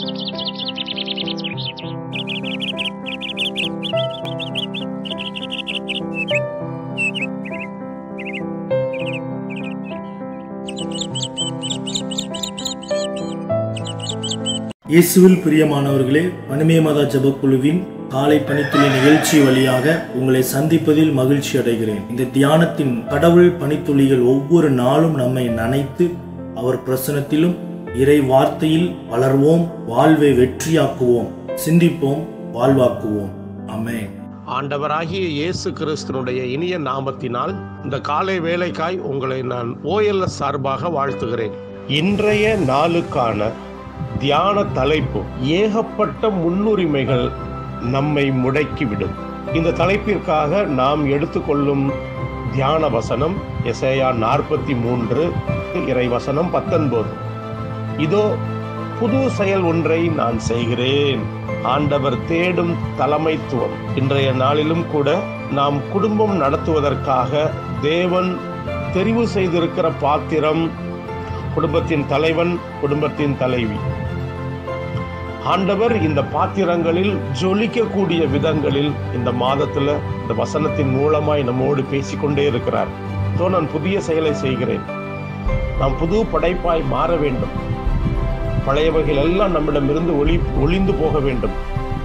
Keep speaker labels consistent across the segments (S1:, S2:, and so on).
S1: இயேசுவில் பிரியமானவர்களே, மணிமே மாதா ஜெபக்குழுவின் காலை பணித்துளி நிகழ்ச்சி வழியாக உங்களை சந்திப்பதில் மகிழ்ச்சி அடைகிறேன். இந்த தியானத்தின் கடவுள் பணித்துளிகள் ஒவ்வொரு நாளும் நம்மை நனைத்து அவர் பிரசன்னத்திலும் இறை வார்த்தையில் வளர்வோம், வாழ்வை வெற்றியாக்குவோம், சிந்திப்போம், வாழ்வாக்குவோம். ஆமென்.
S2: ஆண்டவராகிய இயேசு கிறிஸ்துனுடைய இனிய நாமத்தினால் இந்த காலை வேளைக்காய் உங்களை நான் OLS சார்பாக வாழ்த்துகிறேன். இன்றைய நாளுக்கான தியான தலைப்பு, ஏகப்பட்ட முன்னுரிமைகள் நம்மை முடக்கிவிடும். இந்த தலைப்பிற்காக நாம் எடுத்துக்கொள்ளும் தியான வசனம் எசேயா 43 இறைவசனம் 19. இதோ புது செயல் ஒன்றை நான் செய்கிறேன். ஆண்டவர் தேடும் தலைமைத்துவம். இன்றைய நாளிலும் கூட நாம் குடும்பம் நடத்துவதற்காக தேவன் தெரிவு செய்திருக்கிற பாத்திரம் குடும்பத்தின் தலைவன், குடும்பத்தின் தலைவி. ஆண்டவர் இந்த பாத்திரங்களில் ஜொலிக்கக்கூடிய விதங்களில் இந்த மாதத்துல இந்த வசனத்தின் மூலமாய் நம்மோடு பேசிக்கொண்டே இருக்கிறார். நான் புதிய செயலை செய்கிறேன், நாம் புது படைப்பாய் மாற வேண்டும், பழையவைகள் எல்லாம் நம்மிடமிருந்து ஒளிந்து போக வேண்டும்.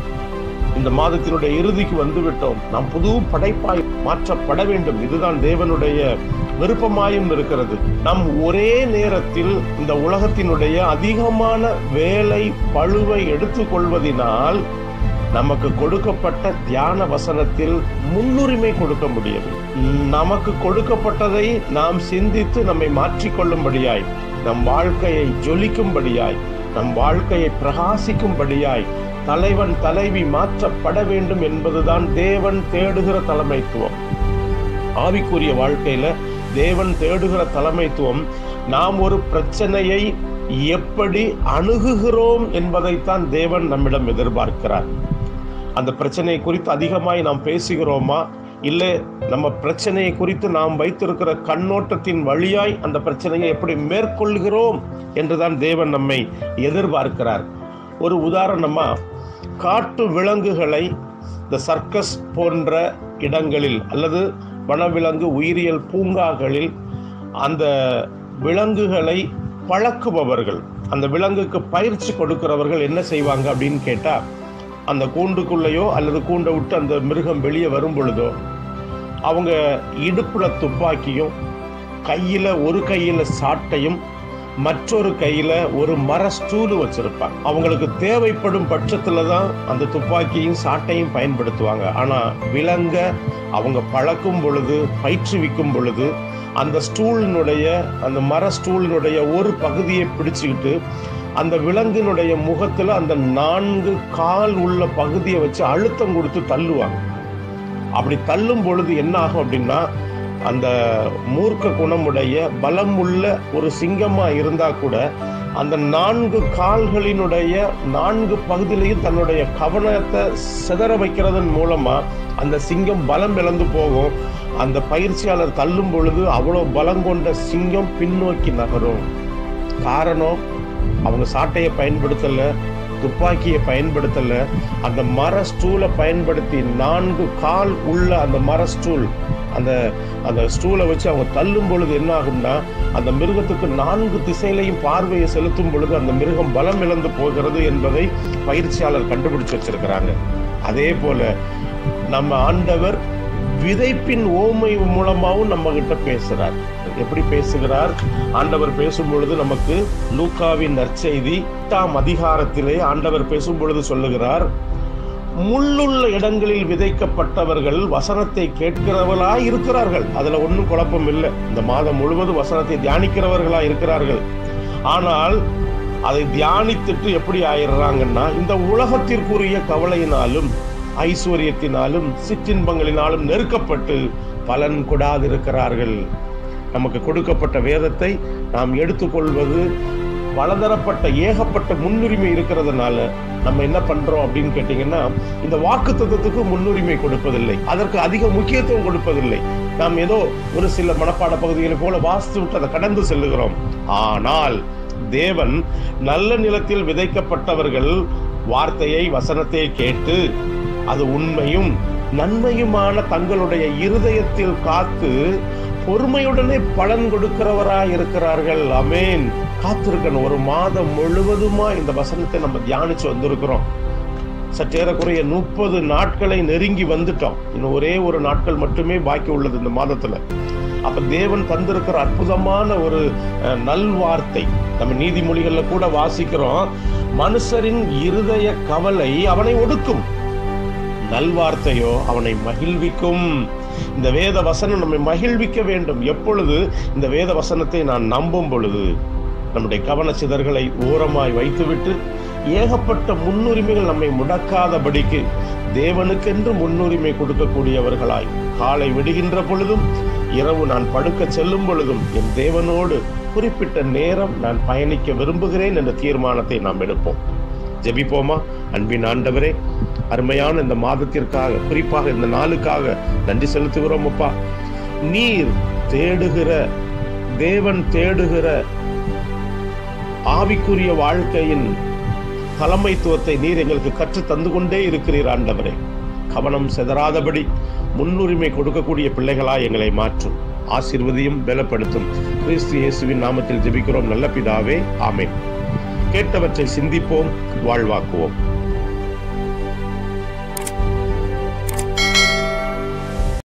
S2: இந்த மாதத்தினுடைய இறுதிக்கு வந்துவிட்டோம், நாம் புது படைப்பாய் மாற்றப்பட வேண்டும். இதுதான் தேவனுடைய விருப்பமாயும் இருக்கிறது. நாம் ஒரே நேரத்தில் இந்த உலகத்தினுடைய அதிகமான வேலை பளுவை எடுத்துக்கொள்வதனால் நமக்கு கொடுக்கப்பட்ட தியான வசனத்தில் முன்னுரிமை கொடுக்க முடியும். நமக்கு கொடுக்கப்பட்டதை நாம் சிந்தித்து நம்மை மாற்றிக்கொள்ளும்படியாய், நம் வாழ்க்கையை ஜொலிக்கும்படியாய், நம் வாழ்க்கையை பிரகாசிக்கும்படியாய் தலைவன் தலைவி மாற்றப்பட வேண்டும் என்பதுதான் தேவன் தேடுகிற தலைமைத்துவம். ஆவிக்குரிய வாழ்க்கையில தேவன் தேடுகிற தலைமைத்துவம் நாம் ஒரு பிரச்சனையை எப்படி அணுகுகிறோம் என்பதைத்தான் தேவன் நம்மிடம் எதிர்பார்க்கிறார். அந்த பிரச்சனையை குறித்து அதிகமாய் நாம் பேசுகிறோமா, இல்லை நம்ம பிரச்சனையை குறித்து நாம் வைத்திருக்கிற கண்ணோட்டத்தின் வழியாய் அந்த பிரச்சனையை எப்படி மேற்கொள்கிறோம் என்றுதான் தேவன் நம்மை எதிர்பார்க்கிறார். ஒரு உதாரணமா, காட்டு விலங்குகளை இந்த சர்க்கஸ் போன்ற இடங்களில் அல்லது வனவிலங்கு உயிரியல் பூங்காக்களில் அந்த விலங்குகளை பழக்குபவர்கள், அந்த விலங்குக்கு பயிற்சி கொடுக்கிறவர்கள் என்ன செய்வாங்க அப்படின்னு கேட்டா, அந்த கூண்டுக்குள்ளேயோ அல்லது கூண்டை விட்டு அந்த மிருகம் வெளியே வரும் பொழுதோ அவங்க இடுப்புல துப்பாக்கியும், ஒரு கையில சாட்டையும், மற்றொரு கையில ஒரு மர ஸ்டூலு வச்சிருப்பாங்க. அவங்களுக்கு தேவைப்படும் பட்சத்துல தான் அந்த துப்பாக்கியும் சாட்டையும் பயன்படுத்துவாங்க. ஆனா விலங்க அவங்க பழக்கும் பொழுது, பயிற்றுவிக்கும் பொழுது அந்த ஸ்டூலினுடைய, அந்த மர ஸ்டூலினுடைய ஒரு பகுதியை பிடிச்சுக்கிட்டு அந்த விலங்கினுடைய முகத்துல அந்த 4 கால் உள்ள பகுதியை வச்சு அழுத்தம் கொடுத்து தள்ளுவாங்க. அப்படி தள்ளும் பொழுது என்ன ஆகும் அப்படின்னா, அந்த மூர்க்க குணமுடைய பலம் உள்ள ஒரு சிங்கமா இருந்தா கூட அந்த 4 கால்களினுடைய 4 பகுதியிலையும் தன்னுடைய கவனத்தை சிதற வைக்கிறதன் மூலமா அந்த சிங்கம் பலம் இழந்து போகும். அந்த பயிற்சியாளர் தள்ளும் பொழுது அவ்வளோ பலம் கொண்ட சிங்கம் பின்னோக்கி நகரும். காரணம், அவங்க சாட்டையை பயன்படுத்தல, துப்பாக்கியை பயன்படுத்தல, அந்த மர ஸ்டூலை பயன்படுத்தி 4 கால் உள்ள அந்த மர ஸ்டூல், அந்த ஸ்டூலை வச்சு அவங்க தள்ளும் பொழுது என்ன ஆகும்னா, அந்த மிருகத்துக்கு 4 திசையிலையும் பார்வையை செலுத்தும் பொழுது அந்த மிருகம் பலம் இழந்து போகிறது என்பதை பயிற்சியாளர் கண்டுபிடிச்சு வச்சிருக்கிறாங்க. அதே போல நம்ம ஆண்டவர் விதைப்பின் ஓமை மூலமாகவும் நம்ம கிட்ட பேசுறார். எப்படி பேசுகிறார்? ஆண்டவர் பேசும் பொழுது நமக்கு லூக்காவின் நற்செய்தி 8ஆம் அதிகாரத்திலே ஆண்டவர் பேசும் பொழுது சொல்லுகிறார், முள்ளுள்ள இடங்களில் விதைக்கப்பட்டவர்கள் வசனத்தை கேட்கிறவர்களாய் இருக்கிறார்கள். அதுல ஒன்றும் குழப்பம் இல்லை. இந்த மாதம் முழுவதும் வசனத்தை தியானிக்கிறவர்களாய் இருக்கிறார்கள். ஆனால் அதை தியானித்துட்டு எப்படி ஆயிடுறாங்கன்னா, இந்த உலகத்திற்குரிய கவலையினாலும் ஐஸ்வர்யத்தினாலும் சிற்றின்பங்களினாலும் நெருக்கப்பட்டு பலன் கொடாதிருக்கிறார்கள். நமக்கு கொடுக்கப்பட்ட வேதத்தை நாம் எடுத்துக்கொள்வது பலதரப்பட்ட ஏகப்பட்ட முன்னுரிமை இருக்கிறதுனால நம்ம என்ன பண்றோம் அப்படின்னு கேட்டீங்கன்னா, இந்த வாக்குத்தத்தத்துக்கு முன்னுரிமை கொடுப்பதில்லை, அதற்கு அதிக முக்கியத்துவம் கொடுப்பதில்லை. நாம் ஏதோ ஒரு சில மனப்பாட பகுதிகளை போல வாசித்து விட்டு அதை கடந்து செல்லுகிறோம். ஆனால் தேவன் நல்ல நிலத்தில் விதைக்கப்பட்டவர்கள் வார்த்தையை, வசனத்தை கேட்டு அது உண்மையும் நன்மையுமான தங்களுடைய இருதயத்தில் காத்து பொறுமையுடனே பலன் கொடுக்கிறவராய் இருக்கிறார்கள். ஆமென். காத்திருக்கணும். ஒரு மாதம் முழுவதுமா இந்த வசனத்தை நம்ம தியானிச்சு வந்திருக்கிறோம். சற்றேறக்குறைய 30 நாட்களை நெருங்கி வந்துட்டோம். இன்னும் ஒரே ஒரு நாட்கள் மட்டுமே பாக்கி உள்ளது இந்த மாதத்துல. அப்ப தேவன் தந்திருக்கிற அற்புதமான ஒரு நல்வார்த்தை. நம்ம நீதிமொழிகள்ல கூட வாசிக்கிறோம், மனுஷரின் இருதய கவலை அவனை ஒடுக்கும், நல்வார்த்தையோ அவனை மகிழ்விக்கும். இந்த வேத வசனம் நம்மை மகிழ்விக்க வேண்டும். எப்பொழுது இந்த வேத வசனத்தை நான் நம்பும் பொழுது நம்முடைய கவன சிதறல்களை ஓரமாய் வைத்துவிட்டு ஏகப்பட்ட முன்னுரிமைகள் நம்மை முடக்காதபடிக்கு தேவனுக்கென்று முன்னுரிமை கொடுக்கக்கூடியவர்களாய் காலை விடுகின்ற பொழுதும் இரவு நான் படுக்க செல்லும் பொழுதும் என் தேவனோடு குறிப்பிட்ட நேரம் நான் பயணிக்க விரும்புகிறேன் என்ற தீர்மானத்தை நாம் எடுப்போம். ஜெபிப்போமா? அன்பின் ஆண்டவரே, அருமையான இந்த மாதத்திற்காக, குறிப்பாக இந்த நாளுக்காக நன்றி செலுத்துகிறோம் அப்பா. நீர் தேடுகிற, தேவன் தேடுகிற ஆவிக்குரிய வாழ்க்கையின் தலைமைத்துவத்தை நீர் எங்களுக்கு கற்று தந்து கொண்டே இருக்கிறீர் ஆண்டவரே. கவனம் சிதறாதபடி முன்னுரிமை கொடுக்கக்கூடிய பிள்ளைகளாய் எங்களை மாற்றும். ஆசீர்வதியும் பலப்படுத்தும். கிறிஸ்து இயேசுவின் நாமத்தில் ஜெபிக்கிறோம் நல்ல பிதாவே, ஆமென். கேட்டவற்றை சிந்திப்போம், வாழ்வாக்குவோம்.